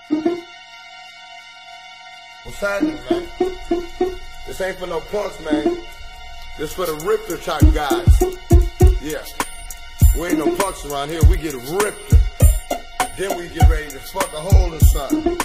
What's happening, man? This ain't for no punks, man. This for the Ripter type guys. Yeah. We ain't no punks around here. We get Ripter. Then we get ready to fuck a hole in something.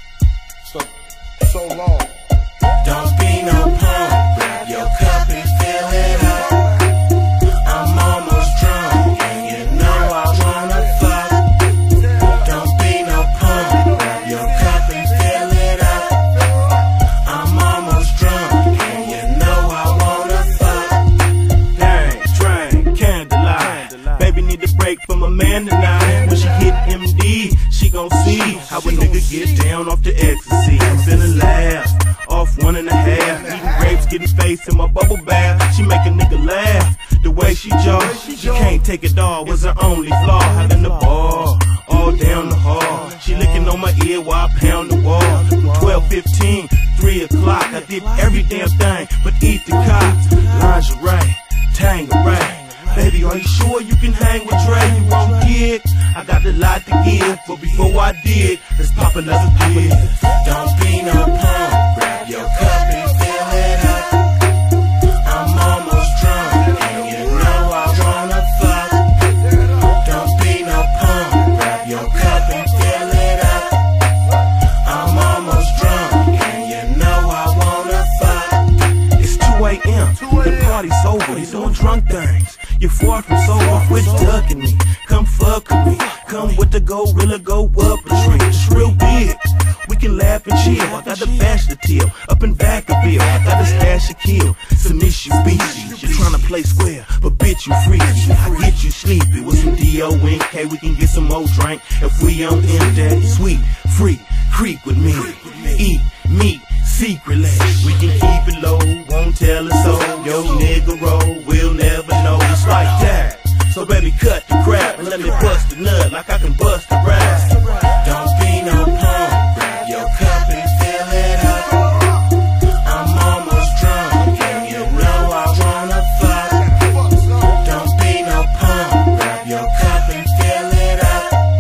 So long. Don't be no punk. Grab your cup and fill it up. I'm almost drunk and you know I wanna fuck. Don't be no punk. Grab your cup and fill it up. I'm almost drunk and you know I wanna fuck. Dang, train, candlelight. Baby need a break from a man tonight. When she hit MD, she gon' see how a nigga get down off the ecstasy. I'm finna laugh off 1.5. Eating grapes, getting face in my bubble bath. She make a nigga laugh the way she jaw. She can't take it all, was her only flaw. Having the ball all down the hall. She licking on my ear while I pound the wall. From 12:15, 3 o'clock, I did every damn thing but eat the cock. Lingerie, Tangeray. Baby, are you sure you can hang with Dre? You won't dig? I got a lot to give, but before I did, let's pop another beer. Don't be no punk. Grab your cup and fill it up. I'm almost drunk and you know I wanna fuck. Don't be no punk. Grab your cup and fill it up. I'm almost drunk and you know I wanna fuck. It's 2 a.m. The party's over. He's doing drunk things. You're far from sober. Quit ducking me. Come fuck with me. Come with the gorilla, go up a tree. It's real big. We can laugh and chill. I got a bash to till up in Vacaville. I got a stash to kill. Some issue species. You're trying to play square, but bitch you freaky. I get you sleepy with some D-O-N-K. We can get some more drink if we on M-Day. Sweet, free, creep with me. Eat meat secretly. We can keep it low, won't tell us so. Yo nigga roll, we'll never know. It's like that. So baby cut the crap and let me bust the nut like I can bust the rap. Don't be no punk. Grab your cup and fill it up. I'm almost drunk and you know I wanna fuck. Don't be no punk. Grab your cup and fill it up.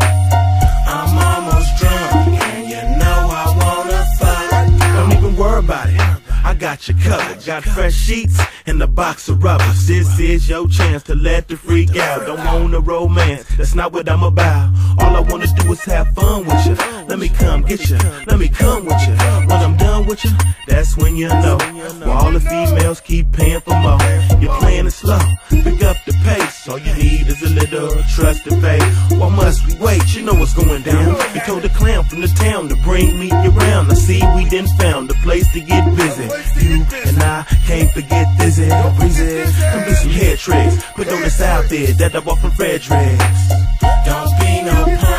I'm almost drunk and you know I wanna fuck. Don't even worry about it, I got you covered. Got fresh sheets and a box of rubbers. This is your chance to let the freak out. Don't want a romance, that's not what I'm about. All I wanna do is have fun with you. Let me come get you, let me come with you. When I'm done with you, that's when you know. While all the females keep paying for more. You're playing it slow, pick up the pace. All you need is a little trust and faith. Why must we wait? You know what's going down. You told the clown from the town to bring me around. I see we done found a place to get busy. You and I can't forget this. Breezy, come do some hair tricks. Put on this outfit that I bought from Frederick's. Don't be no punk.